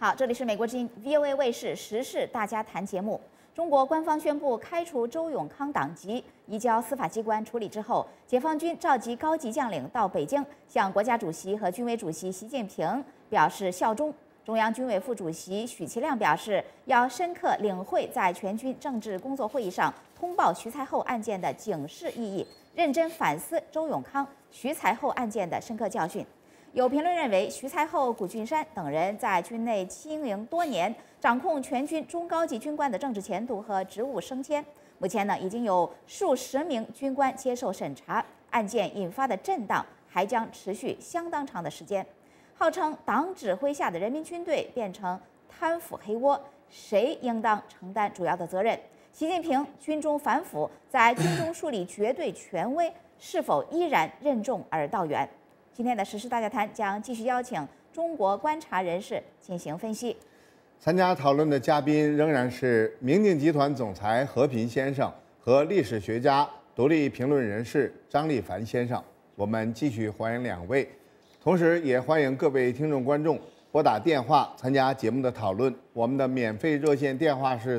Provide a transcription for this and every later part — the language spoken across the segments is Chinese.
好，这里是美国之音 VOA 卫视时事大家谈节目。中国官方宣布开除周永康党籍，移交司法机关处理之后，解放军召集高级将领到北京，向国家主席和军委主席习近平表示效忠。中央军委副主席许其亮表示，要深刻领会在全军政治工作会议上通报徐才厚案件的警示意义，认真反思周永康、徐才厚案件的深刻教训。有评论认为，徐才厚、谷俊山等人在军内经营多年，掌控全军中高级军官的政治前途和职务升迁。目前呢，已经有数十名军官接受审查，案件引发的震荡还将持续相当长的时间。号称党指挥下的人民军队变成贪腐黑窝，谁应当承担主要的责任？习近平军中反腐，在军中树立绝对权威，是否依然任重而道远？今天的时事大家谈将继续邀请中国观察人士进行分析。 参加讨论的嘉宾仍然是明镜集团总裁何平先生和历史学家、独立评论人士张立凡先生。我们继续欢迎两位，同时也欢迎各位听众观众拨打电话参加节目的讨论。我们的免费热线电话是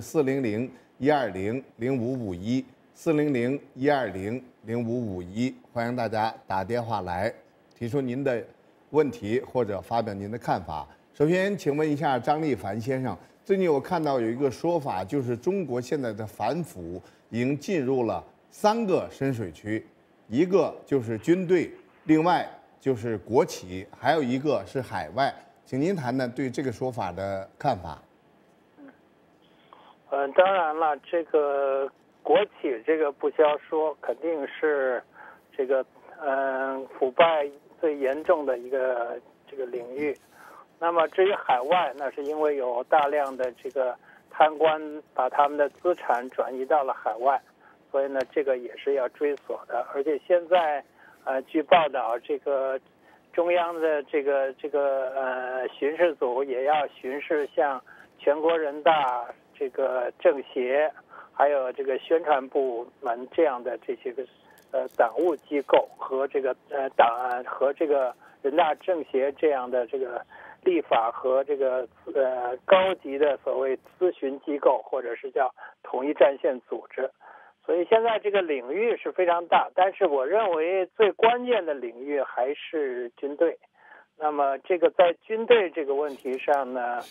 400-120-0551，400-120-0551，欢迎大家打电话来提出您的问题或者发表您的看法。首先，请问一下张立凡先生，最近我看到有一个说法，就是中国现在的反腐已经进入了3个深水区，一个就是军队，另外就是国企，还有一个是海外。请您谈谈对这个说法的看法。 当然了，这个国企这个不消说，肯定是这个腐败最严重的一个这个领域。那么至于海外，那是因为有大量的这个贪官把他们的资产转移到了海外，所以呢，这个也是要追索的。而且现在据报道，这个中央的这个巡视组也要巡视像全国人大、这个政协，还有这个宣传部门这样的这些个党务机构和这个和这个人大政协这样的这个立法和这个高级的所谓咨询机构，或者是叫统一战线组织。所以现在这个领域是非常大，但是我认为最关键的领域还是军队。那么这个在军队这个问题上呢，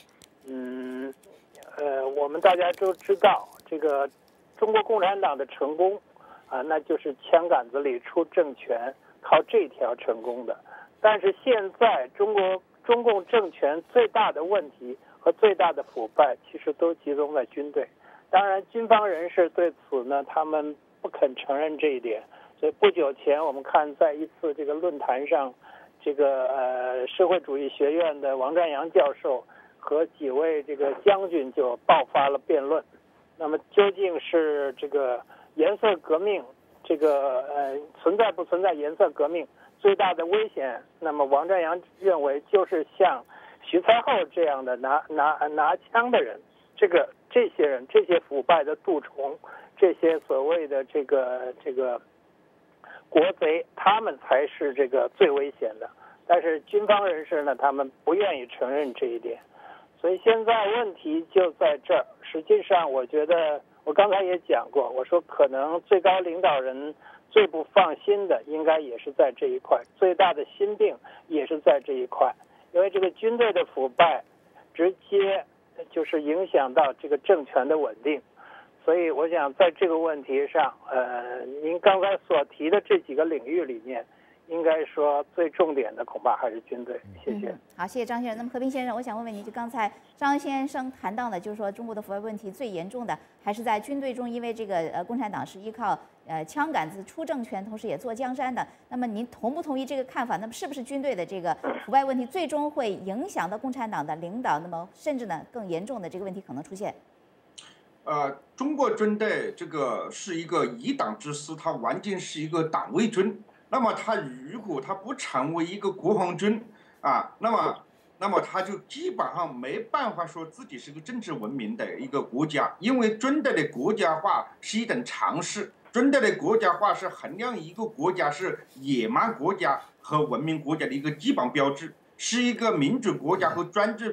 我们大家都知道，这个中国共产党的成功那就是枪杆子里出政权，靠这条成功的。但是现在中共政权最大的问题和最大的腐败，其实都集中在军队。当然，军方人士对此呢，他们不肯承认这一点。所以不久前，我们看在一次这个论坛上，这个社会主义学院的王占阳教授和几位这个将军就爆发了辩论。那么究竟是这个颜色革命，这个存在不存在颜色革命最大的危险？那么王占阳认为就是像徐才厚这样的拿枪的人，这些人，这些腐败的蠹虫，这些所谓的这个国贼，他们才是这个最危险的。但是军方人士呢，他们不愿意承认这一点。所以现在问题就在这儿。实际上，我觉得我刚才也讲过，我说可能最高领导人最不放心的，应该也是在这一块，最大的心病也是在这一块。因为这个军队的腐败，直接就是影响到这个政权的稳定。所以我想在这个问题上，您刚才所提的这几个领域里面，应该说最重点的恐怕还是军队。谢谢。 好，谢谢张先生。那么和平先生，我想问问您，就刚才张先生谈到的，就是说中国的腐败问题最严重的还是在军队中，因为这个共产党是依靠枪杆子出政权，同时也坐江山的。那么您同不同意这个看法？那么是不是军队的这个腐败问题最终会影响到共产党的领导？那么甚至呢更严重的这个问题可能出现？ 中国军队这个是一个一党之师，它完全是一个党卫军。那么它如果它不成为一个国防军那么它就基本上没办法说自己是个政治文明的一个国家，因为军队的国家化是一种常识，军队的国家化是衡量一个国家是野蛮国家和文明国家的一个基本标志，是一个民主国家和专制国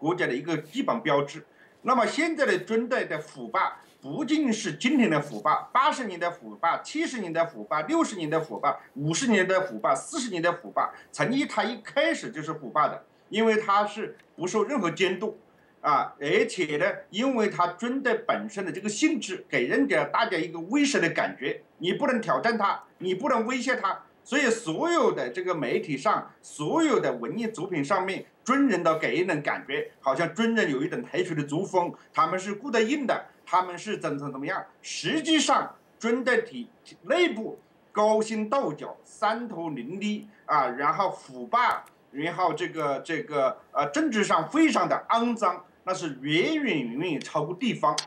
国家的一个基本标志。那么现在的军队的腐败，不仅是今天的腐败，80年的腐败、70年的腐败、60年的腐败、50年的腐败、40年的腐败，陈毅他一开始就是腐败的，因为他是不受任何监督。而且呢，因为他军队本身的这个性质，给大家一个威慑的感觉，你不能挑战他，你不能威胁他，所以所有的这个媒体上，所有的文艺作品上面，军人都给人感觉好像军人有一种特殊的作风，他们是顾得硬的，他们是怎么样？实际上，军队内部勾心斗角、三头林立然后腐败，然后政治上非常的肮脏。那是远远超过地方。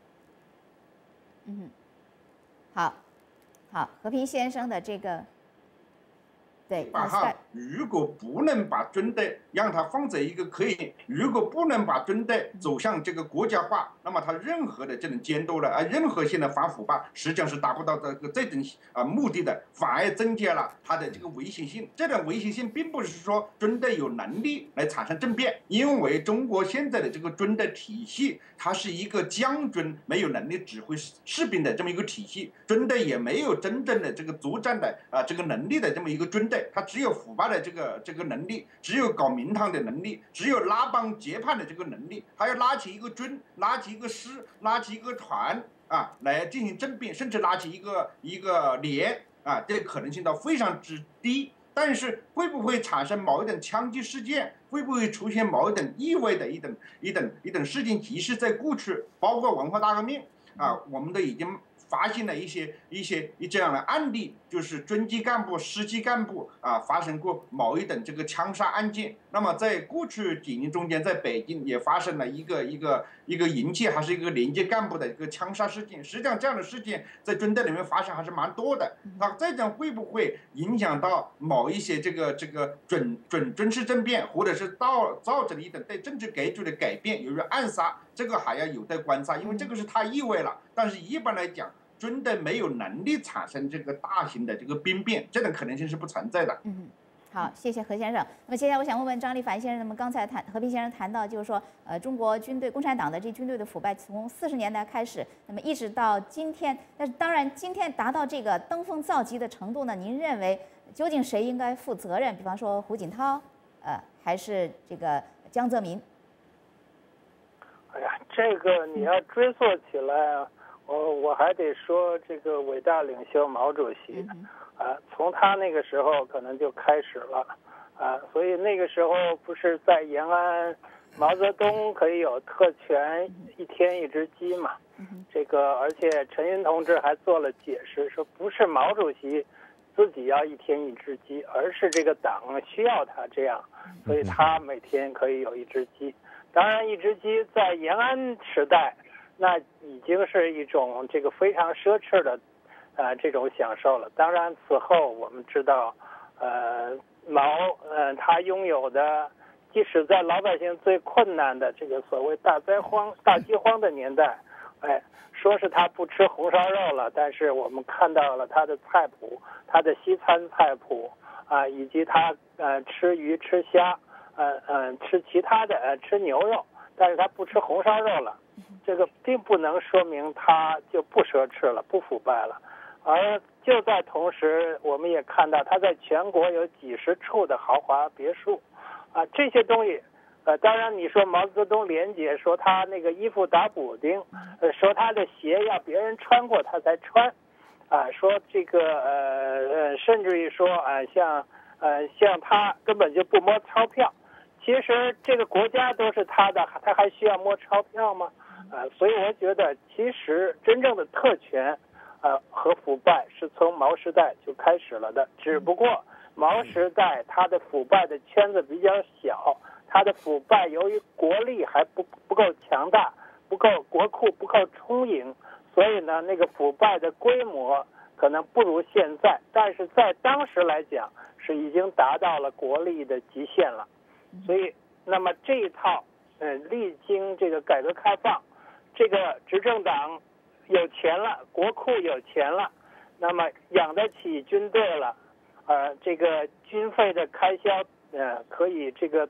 好，和平先生的这个，对， 如果不能把军队让它放在一个如果不能把军队走向这个国家化，那么它任何的这种监督了任何性的反腐败，实际上是达不到这种目的的，反而增加了它的这个危险性。这种危险性并不是说军队有能力来产生政变，因为中国现在的这个军队体系，它是一个将军没有能力指挥士兵的这么一个体系，军队也没有真正的这个作战的这个能力的这么一个军队。他只有腐败的这个能力，只有搞名堂的能力，只有拉帮结派的这个能力，还要拉起一个军，拉起一个师，拉起一个团来进行政变，甚至拉起一个连这可能性都非常之低。但是会不会产生某一种枪击事件？会不会出现某一种意外的一种事情？即使在过去，包括文化大革命我们都已经发现了一些这样的案例，就是军级干部、师级干部发生过某一等这个枪杀案件。那么在过去几年中间，在北京也发生了一个营界还是一个连接干部的一个枪杀事件。实际上这样的事件在军队里面发生还是蛮多的。那这种会不会影响到某一些这个军事政变，或者是造成了一种对政治格局的改变，由于暗杀，这个还要有待观察，因为这个是太意外了。但是一般来讲，军队没有能力产生这个大型的这个兵变，这种可能性是不存在的。 好，谢谢何先生。那么接下来我想问问张立凡先生，那么刚才和平先生谈到，就是说，中国军队、共产党的这军队的腐败，从40年代开始，那么一直到今天，但是当然今天达到这个登峰造极的程度呢，您认为究竟谁应该负责任？比方说胡锦涛，还是这个江泽民？ 哎呀，这个你要追溯起来我还得说这个伟大领袖毛主席从他那个时候可能就开始了所以那个时候不是在延安，毛泽东可以有特权1天1只鸡嘛？这个而且陈云同志还做了解释，说不是毛主席自己要1天1只鸡，而是这个党需要他这样，所以他每天可以有1只鸡。当然1只鸡在延安时代那已经是一种这个非常奢侈的这种享受了。当然此后我们知道毛他拥有的，即使在老百姓最困难的这个所谓大饥荒的年代，说是他不吃红烧肉了，但是我们看到了他的菜谱，他的西餐菜谱以及他吃鱼吃虾吃其他的吃牛肉，但是他不吃红烧肉了，这个并不能说明他就不奢侈了，不腐败了。而就在同时，我们也看到他在全国有几十处的豪华别墅这些东西当然你说毛泽东连结说他那个衣服打补丁说他的鞋要别人穿过他才穿说这个甚至于说像他根本就不摸钞票。其实这个国家都是他的，他还需要摸钞票吗？所以我觉得其实真正的特权和腐败是从毛时代就开始了的，只不过毛时代他的腐败的圈子比较小，他的腐败由于国力还不够强大，不够国库不够充盈，所以呢那个腐败的规模可能不如现在，但是在当时来讲是已经达到了国力的极限了。所以那么这一套历经这个改革开放，这个执政党有钱了，国库有钱了，那么养得起军队了这个军费的开销可以这个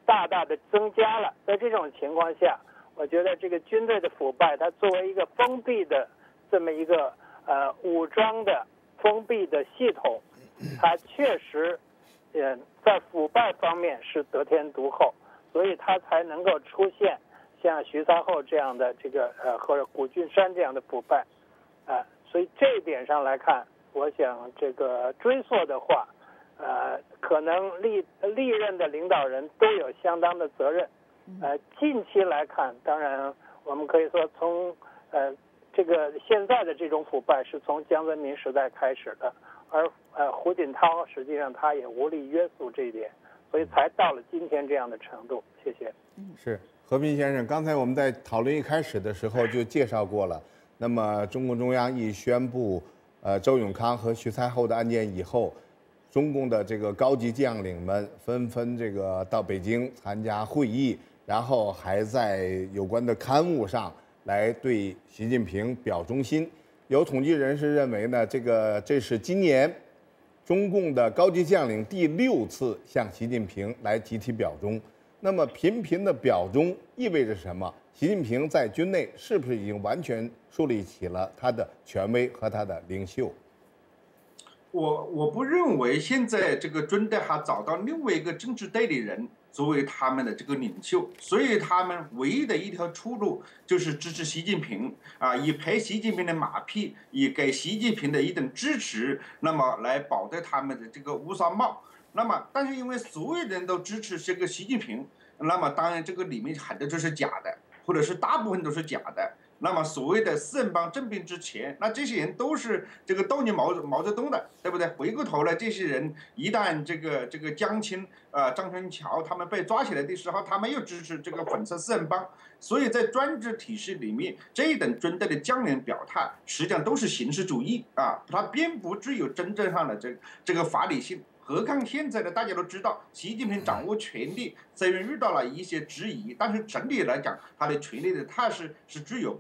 大大的增加了。在这种情况下，我觉得这个军队的腐败，它作为一个封闭的这么一个武装的封闭的系统，它确实在腐败方面是得天独厚，所以它才能够出现像徐才厚这样的这个或者谷俊山这样的腐败，所以这一点上来看，我想这个追溯的话，可能历任的领导人都有相当的责任。近期来看，当然我们可以说从这个现在的这种腐败是从江泽民时代开始的，而胡锦涛实际上他也无力约束这一点，所以才到了今天这样的程度。谢谢。 是和平先生，刚才我们在讨论一开始的时候就介绍过了。那么中共中央一宣布周永康和徐才厚的案件以后，中共的这个高级将领们纷纷这个到北京参加会议，然后还在有关的刊物上来对习近平表忠心。有统计人士认为呢，这是今年中共的高级将领第6次向习近平来集体表忠。那么频频的表忠意味着什么？习近平在军内是不是已经完全树立起了他的权威和他的领袖？ 我不认为现在这个军队还找到另外一个政治代理人作为他们的这个领袖，所以他们唯一的一条出路就是支持习近平以拍习近平的马屁，以给习近平的一等支持，那么来保证他们的这个乌纱帽。那么，但是因为所有人都支持这个习近平，那么当然这个里面很多都是假的，或者是大部分都是假的。那么所谓的四人帮政变之前，那这些人都是这个悼念毛泽东的，对不对？回过头来，这些人一旦这个江青张春桥他们被抓起来的时候，他们又支持这个粉色四人帮。所以在专制体系里面，这一等军队的将领表态，实际上都是形式主义它并不具有真正上的这个法理性。何况现在呢，大家都知道，习近平掌握权力，虽然遇到了一些质疑，但是整体来讲，他的权力的态势是具有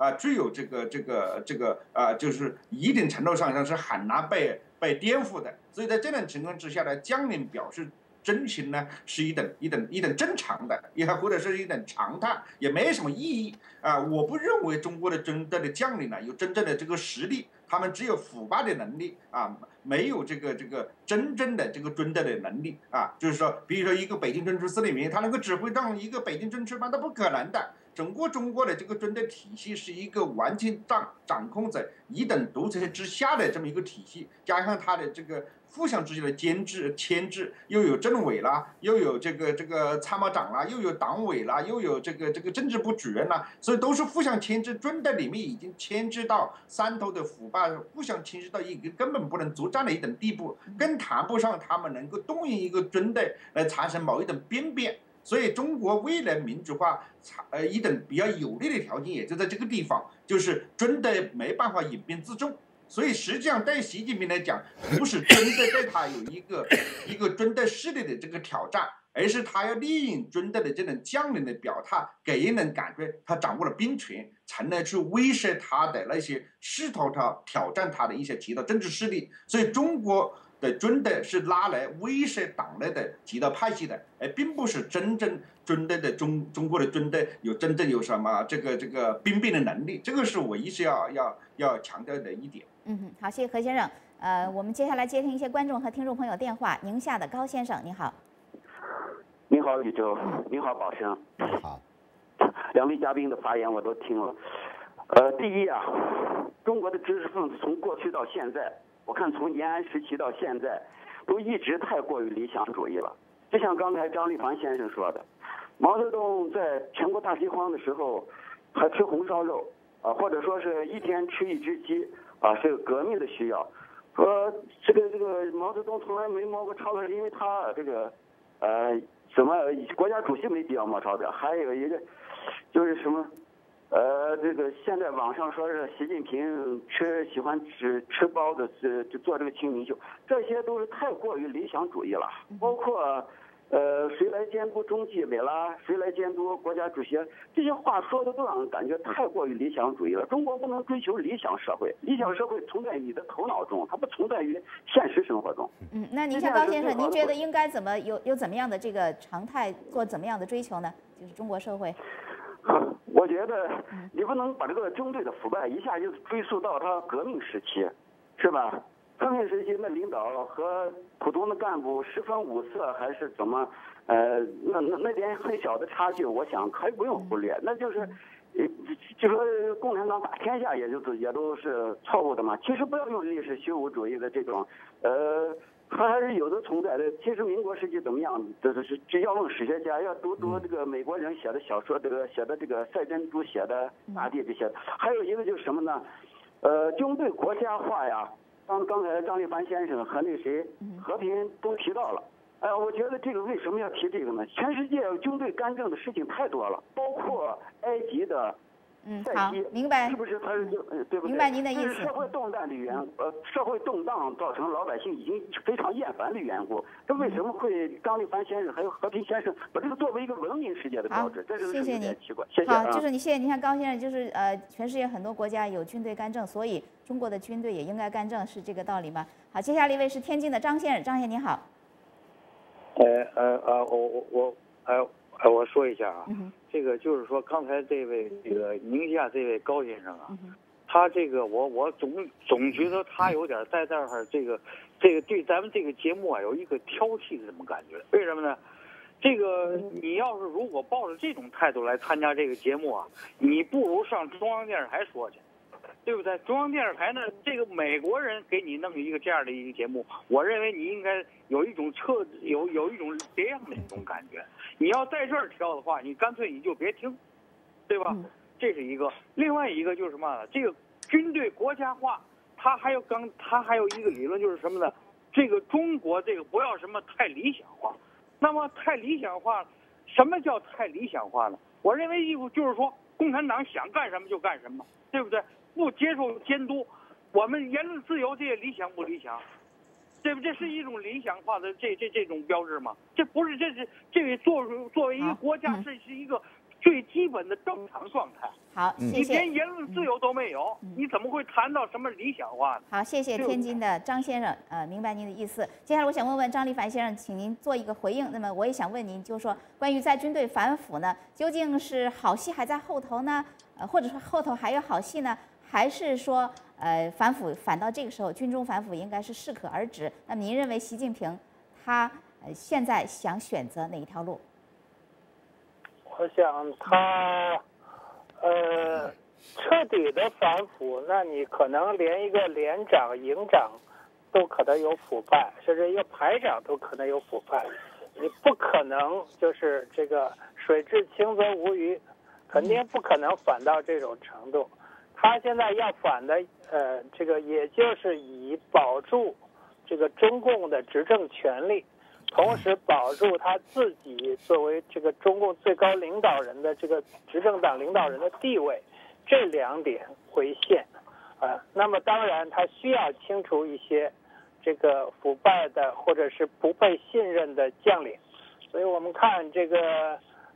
就是一定程度上是很难被颠覆的。所以在这种情况之下呢，将领表示真情呢，是一等正常的，也或者是一等常态，也没什么意义我不认为中国的军队的将领呢有真正的这个实力，他们只有腐败的能力没有这个真正的这个军队的能力就是说，比如说一个北京军区司令员，他能够指挥上一个北京军区吗？那不可能的。整个中国的这个军队体系是一个完全掌控在一等独裁之下的这么一个体系，加上它的这个互相之间的牵制，又有政委啦，又有这个参谋长啦，又有党委啦，又有这个政治部主任啦，所以都是互相牵制。军队里面已经牵制到山头的腐败，互相牵制到一个根本不能作战的一等地步，更谈不上他们能够动员一个军队来产生某一种兵变。所以中国未来民主化一等比较有利的条件也就在这个地方，就是军队没办法引兵自重。所以实际上对习近平来讲，不是军队对他有一个军队势力的这个挑战，而是他要利用军队的这种将领的表态，给人感觉他掌握了兵权，从而去威慑他的那些试图挑战他的一些其他政治势力。所以中国的军队是拿来威慑党内的其他派系的，而并不是真正军队的中国的军队真正有什么这个兵变的能力，这个是我一直要强调的一点。 好，谢谢何先生。我们接下来接听一些观众和听众朋友电话。宁夏的高先生，你好。 你好，宇宙。你好，宝生。 好。 两位嘉宾的发言我都听了。第一中国的知识分子从过去到现在，我看从延安时期到现在，都一直太过于理想主义了。就像刚才张立凡先生说的，毛泽东在全国大饥荒的时候还吃红烧肉或者说是一天吃一只鸡是革命的需要。说这个毛泽东从来没摸过钞票，因为他这个什么国家主席没必要摸钞票。还有一个就是什么这个现在网上说是习近平喜欢吃包子就做这个清明秀，这些都是太过于理想主义了。包括谁来监督中纪委啦？谁来监督国家主席？这些话说的都让人感觉太过于理想主义了。中国不能追求理想社会，理想社会存在于你的头脑中，它不存在于现实生活中。 那您像高先生，您觉得应该怎么有怎么样的这个常态，做怎么样的追求呢？就是中国社会。 我觉得你不能把这个军队的腐败一下就追溯到他革命时期，是吧？革命时期那领导和普通的干部十分五色还是怎么？那点很小的差距，我想可以不用忽略。那就是，就说共产党打天下也都是错误的嘛。其实不要用历史虚无主义的这种，它还是有的存在的。其实民国时期怎么样，这是只要问史学家，要读这个美国人写的小说，写的这个赛珍珠写的《大地》这些。还有一个就是什么呢？军队国家化呀。刚才张立凡先生和那谁和平都提到了。我觉得这个为什么要提这个呢？全世界军队干政的事情太多了，包括埃及的。 好，明白。 是不是他对不对？ 明白您的意思。 社会动荡的社会动荡造成老百姓已经非常厌烦的缘故。这为什么会张立凡先生还有和平先生把这个作为一个文明世界的标志？这是有点奇怪。谢谢。 好，就是谢谢您看高先生，就是全世界很多国家有军队干政，所以中国的军队也应该干政，是这个道理吗？好，接下来一位是天津的张先生，张先生您好。 我说一下啊，这个就是说刚才这位宁夏这位高先生啊，他这个我总觉得他有点在这儿这个对咱们这个节目啊有一个挑剔的这么感觉。为什么呢？这个你要是如果抱着这种态度来参加这个节目啊，你不如上中央电视台说去。对不对？中央电视台呢，这个美国人给你弄一个这样的一个节目，我认为你应该有一种有一种别样的一种感觉。你要在这儿挑的话，你干脆你就别听，对吧？这是一个。另外一个就是什么呢？这个军队国家化，它还有一个理论就是什么呢？这个中国这个不要什么太理想化。那么太理想化，什么叫太理想化呢？我认为就是说，共产党想干什么就干什么，对不对？不接受监督，我们言论自由这些理想不理想？对不？这是一种理想化的这种标志吗？这不是，这个作为一个国家，这是一个最基本的正常状态。 好，谢谢。 你连言论自由都没有，你怎么会谈到什么理想化呢？ 好，谢谢天津的张先生，明白您的意思。接下来我想问问张立凡先生，请您做一个回应。那么我也想问您，就是说关于在军队反腐呢，究竟是好戏还在后头呢？或者说后头还有好戏呢？还是说，反腐反到这个时候，军中反腐应该是适可而止？那么您认为习近平他现在想选择哪一条路？ 我想他彻底的反腐，那你可能连一个连长、营长都可能有腐败，甚至一个排长都可能有腐败。你不可能就是这个水至清则无鱼，肯定不可能反到这种程度。他现在要反的，这个也就是以保住这个中共的执政权力，同时保住他自己作为这个中共最高领导人的这个执政党领导人的地位，这两点为限。那么当然他需要清除一些这个腐败的或者是不被信任的将领。所以我们看这个，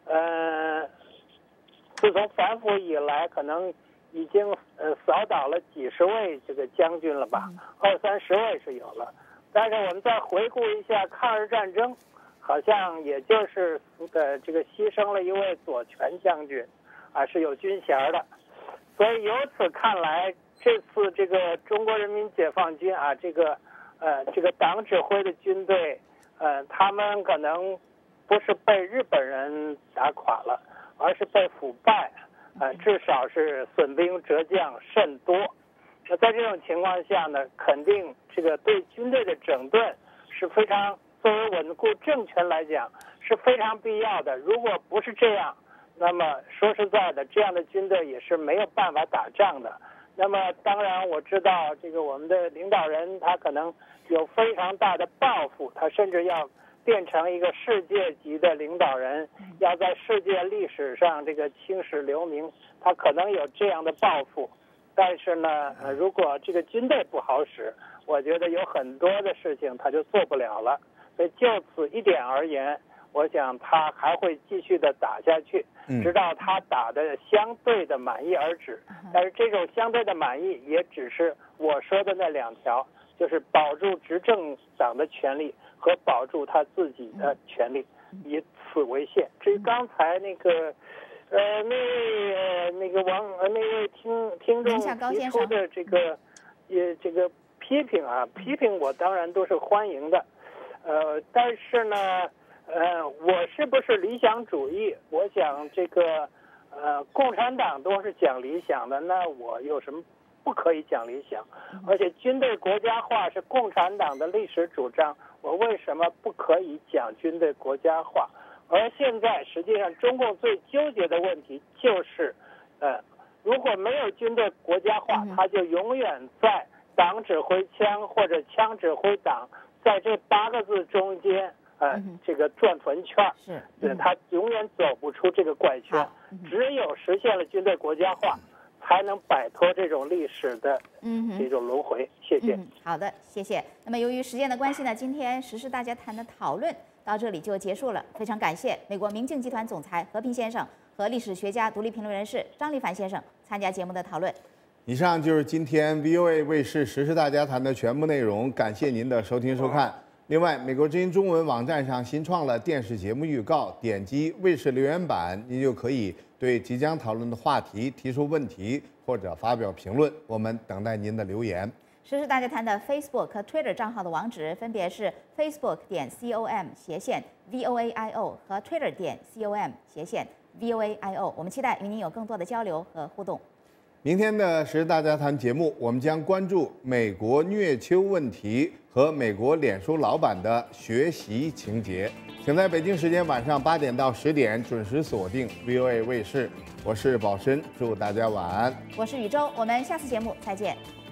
自从反腐以来，可能已经扫倒了几十位这个将军了吧，20-30位是有了。但是我们再回顾一下抗日战争，好像也就是这个牺牲了一位左权将军，是有军衔的。所以由此看来，这次这个中国人民解放军这个党指挥的军队，他们可能不是被日本人打垮了，而是被腐败。至少是损兵折将甚多。那在这种情况下呢，肯定这个对军队的整顿是非常，作为稳固政权来讲是非常必要的。如果不是这样，那么说实在的，这样的军队也是没有办法打仗的。那么当然我知道这个我们的领导人他可能有非常大的抱负，他甚至要变成一个世界级的领导人，要在世界历史上这个青史留名，他可能有这样的抱负。但是呢，如果这个军队不好使，我觉得有很多的事情他就做不了了。所以就此一点而言， 我想他还会继续的打下去，直到他打的相对的满意而止。但是这种相对的满意也只是我说的那2条，就是保住执政党的权利和保住他自己的权利，以此为限。至于刚才那个那位听众提出的这个批评我当然都是欢迎的，但是呢，我是不是理想主义？我想这个共产党都是讲理想的，那我有什么不可以讲理想？而且军队国家化是共产党的历史主张，我为什么不可以讲军队国家化？而现在实际上中共最纠结的问题就是，如果没有军队国家化，他就永远在党指挥枪或者枪指挥党，在这8个字中间，这个转圈是，他永远走不出这个怪圈。只有实现了军队国家化，才能摆脱这种历史的这种轮回。谢谢。 好的，谢谢。那么由于时间的关系呢，今天时事大家谈的讨论到这里就结束了。非常感谢美国明镜集团总裁和平先生和历史学家、独立评论人士张立凡先生参加节目的讨论。 以上就是今天 VOA 卫视时事大家谈的全部内容，感谢您的收听收看。另外，美国之音中文网站上新创了电视节目预告，点击卫视留言板，您就可以对即将讨论的话题提出问题或者发表评论，我们等待您的留言。 时事大家谈的 Facebook 和 Twitter 账号的网址分别是 facebook.com/VOAIO 和 Twitter.com/VOAIO。我们期待与您有更多的交流和互动。 明天的时事大家谈节目，我们将关注美国虐囚问题和美国脸书老板的学习情节。请在北京时间晚上8点到10点准时锁定 VOA 卫视。我是宝申，祝大家晚安。 我是宇宙，我们下次节目再见。